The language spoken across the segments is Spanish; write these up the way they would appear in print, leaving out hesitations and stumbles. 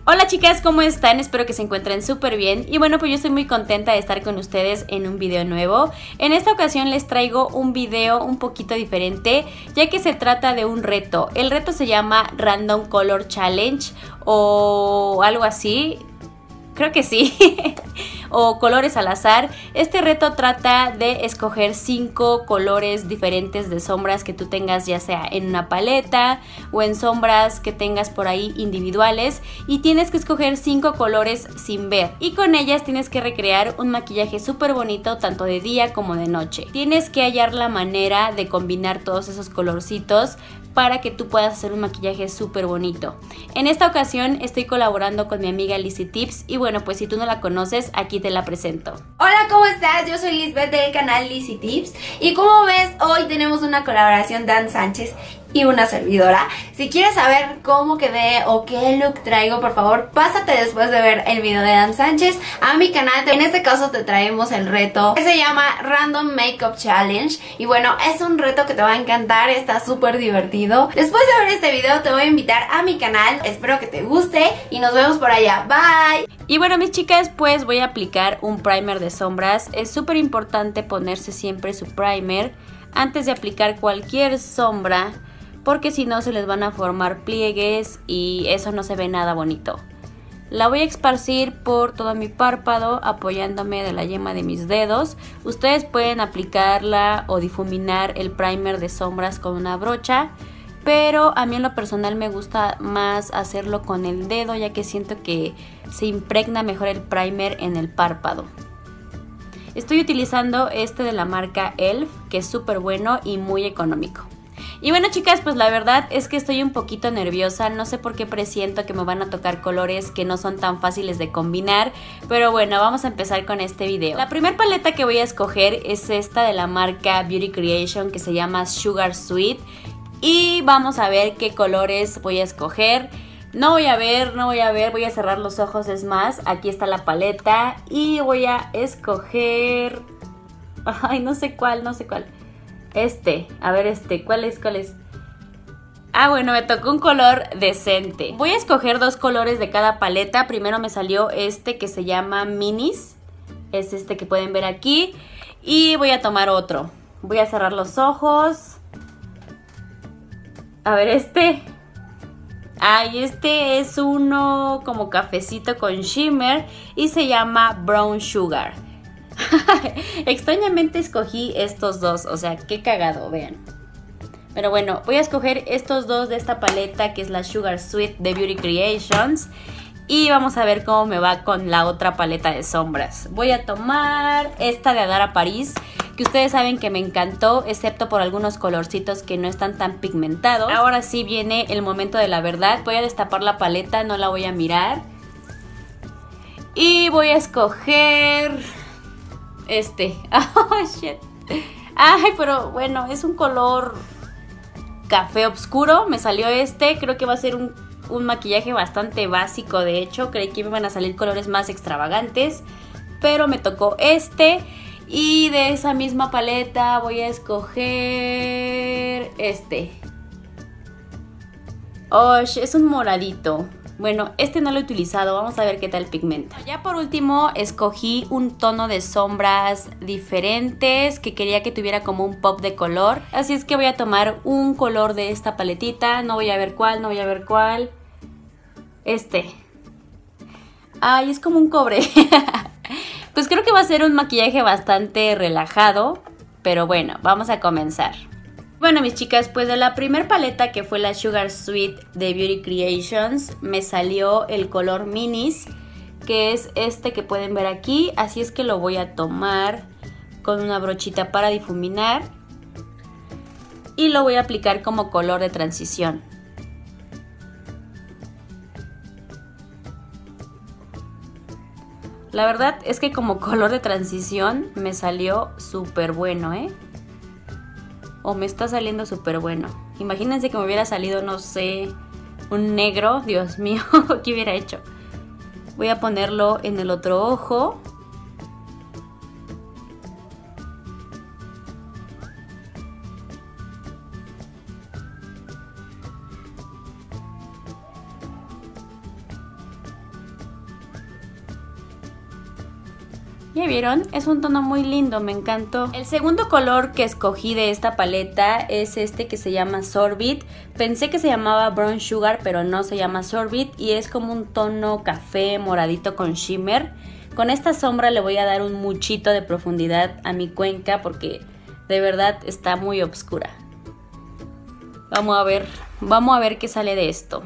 Hola chicas, ¿cómo están? Espero que se encuentren súper bien. Y bueno, pues yo estoy muy contenta de estar con ustedes en un video nuevo. En esta ocasión les traigo un video un poquito diferente, ya que se trata de un reto. El reto se llama Random Color Challenge o algo así. Creo que sí. O colores al azar. Este reto trata de escoger 5 colores diferentes de sombras que tú tengas, ya sea en una paleta o en sombras que tengas por ahí individuales, y tienes que escoger 5 colores sin ver, y con ellas tienes que recrear un maquillaje súper bonito tanto de día como de noche. Tienes que hallar la manera de combinar todos esos colorcitos para que tú puedas hacer un maquillaje súper bonito. En esta ocasión estoy colaborando con mi amiga Lizzy Tips, y bueno, pues si tú no la conoces, aquí te la presento. Hola, ¿cómo estás? Yo soy Lisbeth del canal Lizzy Tips, y como ves, hoy tenemos una colaboración de Dan Sánchez y una servidora. Si quieres saber cómo quedé o qué look traigo, por favor, pásate después de ver el video de Dan Sánchez a mi canal. En este caso te traemos el reto que se llama Random Makeup Challenge, y bueno, es un reto que te va a encantar, está súper divertido. Después de ver este video te voy a invitar a mi canal, espero que te guste y nos vemos por allá. Bye. Y bueno, mis chicas, pues voy a aplicar un primer de sombras. Es súper importante ponerse siempre su primer antes de aplicar cualquier sombra, porque si no se les van a formar pliegues y eso no se ve nada bonito. La voy a esparcir por todo mi párpado apoyándome de la yema de mis dedos. Ustedes pueden aplicarla o difuminar el primer de sombras con una brocha, pero a mí en lo personal me gusta más hacerlo con el dedo, ya que siento que se impregna mejor el primer en el párpado. Estoy utilizando este de la marca Elf, que es súper bueno y muy económico. Y bueno, chicas, pues la verdad es que estoy un poquito nerviosa, no sé por qué presiento que me van a tocar colores que no son tan fáciles de combinar, pero bueno, vamos a empezar con este video. La primera paleta que voy a escoger es esta de la marca Beauty Creation, que se llama Sugar Sweet, y vamos a ver qué colores voy a escoger. No voy a ver, voy a cerrar los ojos, es más, aquí está la paleta y voy a escoger... Ay, no sé cuál. A ver ¿cuál es? Ah, bueno, me tocó un color decente. Voy a escoger 2 colores de cada paleta. Primero me salió este que se llama Minis. Es este que pueden ver aquí. Y voy a tomar otro. Voy a cerrar los ojos. A ver, Ay, este es uno como cafecito con shimmer y se llama Brown Sugar. Extrañamente escogí estos dos, o sea, qué cagado, vean. Pero bueno, voy a escoger estos dos de esta paleta, que es la Sugar Sweet de Beauty Creations, y vamos a ver cómo me va con la otra paleta de sombras. Voy a tomar esta de Adara Paris, que ustedes saben que me encantó, excepto por algunos colorcitos que no están tan pigmentados. Ahora sí viene el momento de la verdad. Voy a destapar la paleta, no la voy a mirar, y voy a escoger... Oh, shit. Ay, pero bueno, es un color café oscuro. Me salió creo que va a ser un maquillaje bastante básico. De hecho, creí que me iban a salir colores más extravagantes, pero me tocó y de esa misma paleta voy a escoger Oh, es un moradito. Bueno, no lo he utilizado, vamos a ver qué tal pigmenta. Ya por último escogí un tono de sombras diferentes que quería que tuviera como un pop de color. Así es que voy a tomar un color de esta paletita, no voy a ver cuál. Ay, es como un cobre. Pues creo que va a ser un maquillaje bastante relajado, pero bueno, vamos a comenzar. Bueno, mis chicas, pues de la primer paleta, que fue la Sugar Sweet de Beauty Creations, me salió el color Minis, que es este que pueden ver aquí. Así es que lo voy a tomar con una brochita para difuminar y lo voy a aplicar como color de transición. La verdad es que como color de transición me salió súper bueno, O me está saliendo súper bueno. Imagínense que me hubiera salido, no sé, un negro. Dios mío, ¿qué hubiera hecho? Voy a ponerlo en el otro ojo. ¿Ya vieron? Es un tono muy lindo, me encantó. El segundo color que escogí de esta paleta es este que se llama Sorbit. Pensé que se llamaba Brown Sugar, pero no, se llama Sorbit y es como un tono café moradito con shimmer. Con esta sombra le voy a dar un muchito de profundidad a mi cuenca porque de verdad está muy oscura. Vamos a ver qué sale de esto.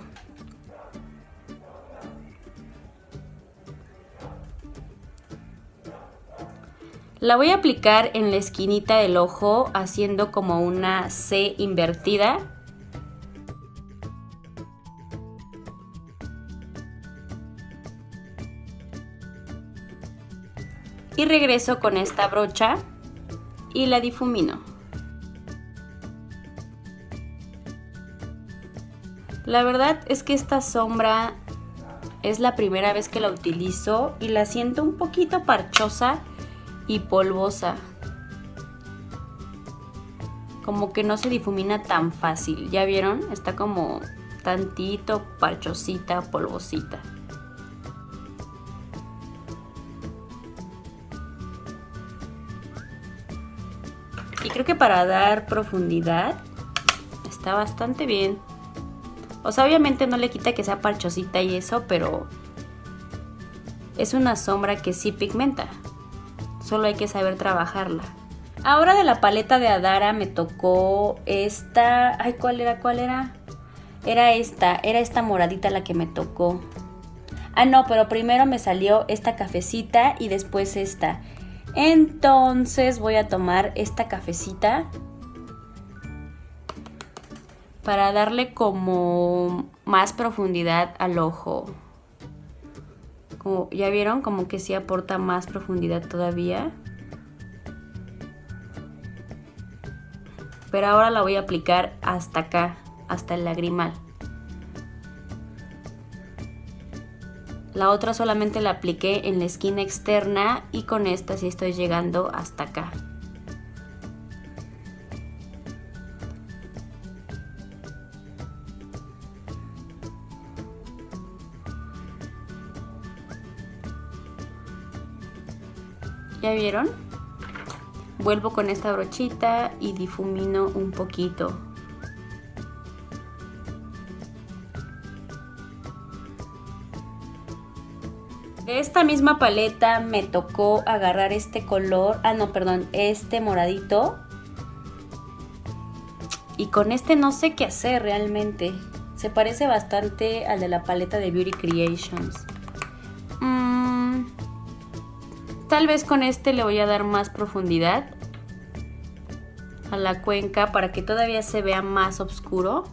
La voy a aplicar en la esquinita del ojo haciendo como una C invertida. Y regreso con esta brocha y la difumino. La verdad es que esta sombra es la primera vez que la utilizo y la siento un poquito parchosa y polvosa, como que no se difumina tan fácil. ¿Ya vieron? Está como tantito parchosita, polvosita. Y creo que para dar profundidad está bastante bien. O sea, obviamente no le quita que sea parchosita y eso, pero es una sombra que sí pigmenta. Solo hay que saber trabajarla. Ahora de la paleta de Adara me tocó esta... Ay, ¿cuál era? Era esta moradita la que me tocó. Ah, no, pero primero me salió esta cafecita y después esta. Entonces voy a tomar esta cafecita para darle como más profundidad al ojo. Como, ¿ya vieron? Como que sí aporta más profundidad todavía. Pero ahora la voy a aplicar hasta acá, hasta el lagrimal. La otra solamente la apliqué en la esquina externa y con esta sí estoy llegando hasta acá. ¿Ya vieron? Vuelvo con esta brochita y difumino un poquito. De esta misma paleta me tocó agarrar este color, este moradito. Y con este no sé qué hacer realmente. Se parece bastante al de la paleta de Beauty Creations. Tal vez con este le voy a dar más profundidad a la cuenca para que todavía se vea más oscuro.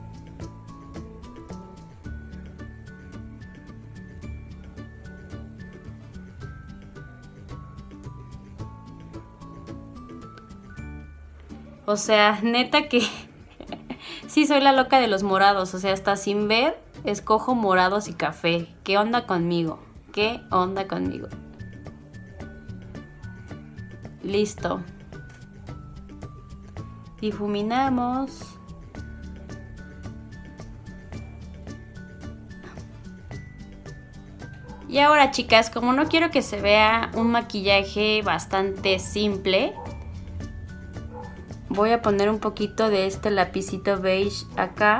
O sea, neta que sí soy la loca de los morados. O sea, hasta sin ver, escojo morados y café. ¿Qué onda conmigo? ¿Qué onda conmigo? Listo. Difuminamos. Y ahora, chicas, como no quiero que se vea un maquillaje bastante simple, voy a poner un poquito de este lapicito beige acá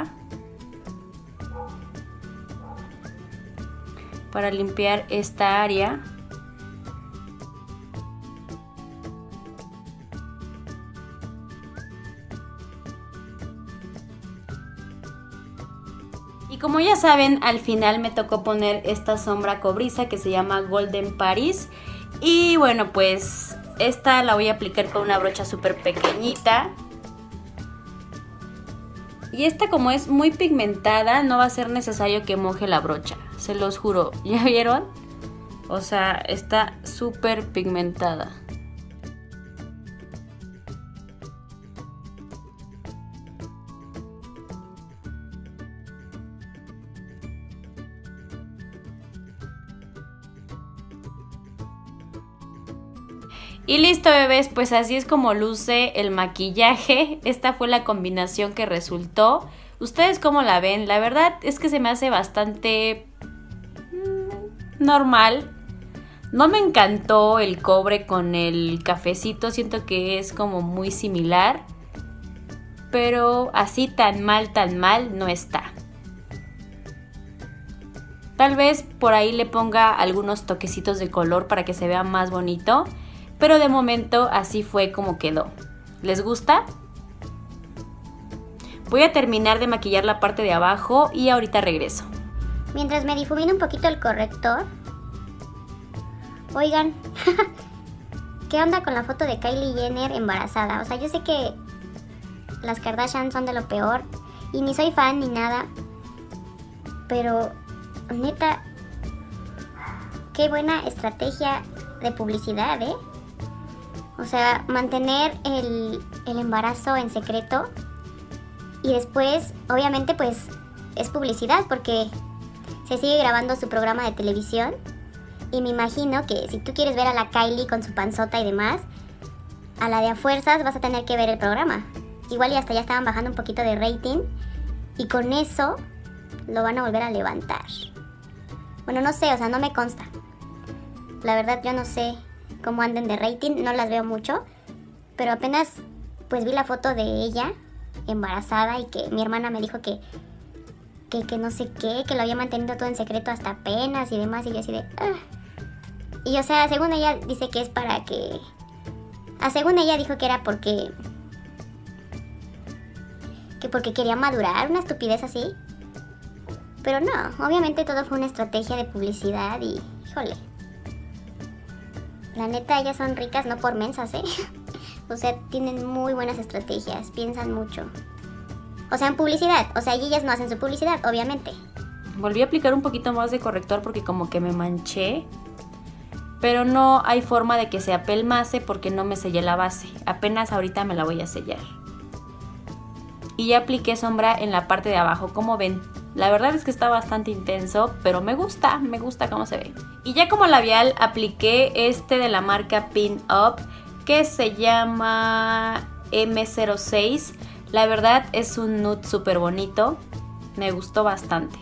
para limpiar esta área. Y como ya saben, al final me tocó poner esta sombra cobriza que se llama Golden Paris. Y bueno, pues esta la voy a aplicar con una brocha súper pequeñita. Y esta, como es muy pigmentada, no va a ser necesario que moje la brocha, se los juro. ¿Ya vieron? O sea, está súper pigmentada. Y listo, bebés, pues así es como luce el maquillaje. Esta fue la combinación que resultó. ¿Ustedes cómo la ven? La verdad es que se me hace bastante normal. No me encantó el cobre con el cafecito, siento que es como muy similar, pero así tan mal no está. Tal vez por ahí le ponga algunos toquecitos de color para que se vea más bonito, pero de momento así fue como quedó. ¿Les gusta? Voy a terminar de maquillar la parte de abajo y ahorita regreso. Mientras me difumino un poquito el corrector. Oigan, ¿qué onda con la foto de Kylie Jenner embarazada? O sea, yo sé que las Kardashian son de lo peor y ni soy fan ni nada, pero neta, qué buena estrategia de publicidad, ¿eh? O sea, mantener el embarazo en secreto y después, obviamente, pues es publicidad porque se sigue grabando su programa de televisión y me imagino que si tú quieres ver a la Kylie con su panzota y demás, a la de a fuerzas vas a tener que ver el programa. Igual y hasta ya estaban bajando un poquito de rating y con eso lo van a volver a levantar. Bueno, no sé, o sea, no me consta. La verdad yo no sé cómo anden de rating, no las veo mucho, pero apenas pues vi la foto de ella embarazada y que mi hermana me dijo que no sé qué, que lo había mantenido todo en secreto hasta apenas y demás, y yo así de... Y o sea, según ella dice que es para que... según ella dijo que era porque quería madurar, una estupidez así. Pero no, obviamente todo fue una estrategia de publicidad y... híjole. La neta, ellas son ricas no por mensas, ¿eh? O sea, tienen muy buenas estrategias, piensan mucho. O sea, en publicidad, o sea, y ellas no hacen su publicidad, obviamente. Volví a aplicar un poquito más de corrector porque como que me manché. Pero no hay forma de que se apelmase porque no me sellé la base. Apenas ahorita me la voy a sellar. Y ya apliqué sombra en la parte de abajo, como ven. La verdad es que está bastante intenso, pero me gusta cómo se ve. Y ya como labial apliqué este de la marca Pin Up, que se llama M06. La verdad es un nude súper bonito, me gustó bastante.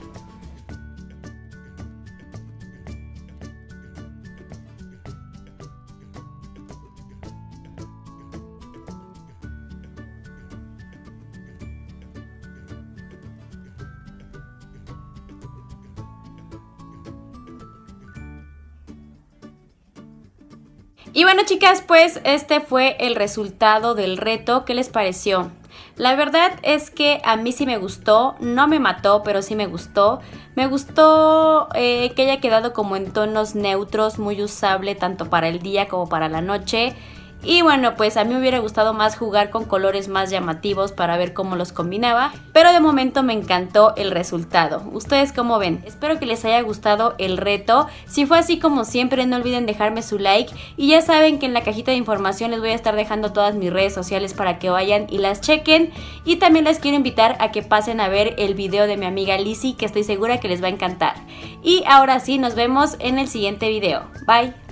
Y bueno, chicas, pues este fue el resultado del reto. ¿Qué les pareció? La verdad es que a mí sí me gustó, no me mató, pero sí me gustó. Me gustó que haya quedado como en tonos neutros, muy usable tanto para el día como para la noche. Y bueno, pues a mí me hubiera gustado más jugar con colores más llamativos para ver cómo los combinaba, pero de momento me encantó el resultado. ¿Ustedes cómo ven? Espero que les haya gustado el reto. Si fue así, como siempre, no olviden dejarme su like y ya saben que en la cajita de información les voy a estar dejando todas mis redes sociales para que vayan y las chequen. Y también les quiero invitar a que pasen a ver el video de mi amiga Lizzy, que estoy segura que les va a encantar. Y ahora sí, nos vemos en el siguiente video. Bye.